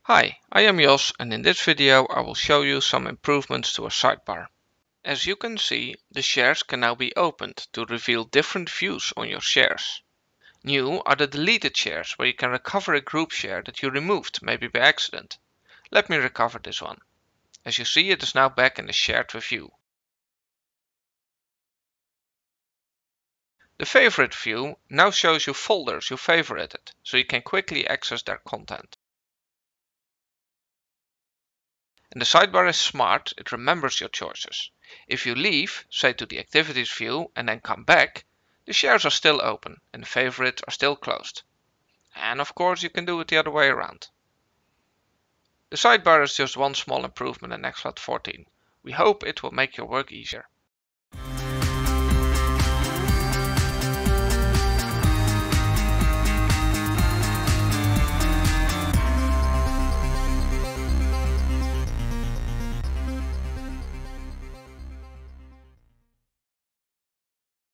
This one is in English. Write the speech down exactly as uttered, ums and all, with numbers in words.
Hi, I am Jos, and in this video I will show you some improvements to a sidebar. As you can see, the shares can now be opened to reveal different views on your shares. New are the deleted shares, where you can recover a group share that you removed, maybe by accident. Let me recover this one. As you see, it is now back in the shared review. The favorite view now shows you folders you favorited, so you can quickly access their content. And the sidebar is smart, it remembers your choices. If you leave, say to the activities view, and then come back, the shares are still open and the favorites are still closed. And of course you can do it the other way around. The sidebar is just one small improvement in Nextcloud fourteen. We hope it will make your work easier.